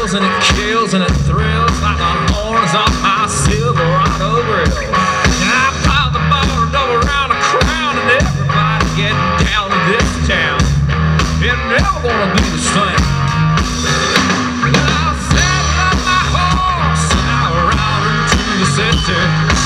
thrills and it kills and it thrills like the horns on my Silverado grill. And I pile the ball double around a crown and everybody getting down in this town. It's never gonna be the same. And I'll saddle up my horse and I'll ride into the city.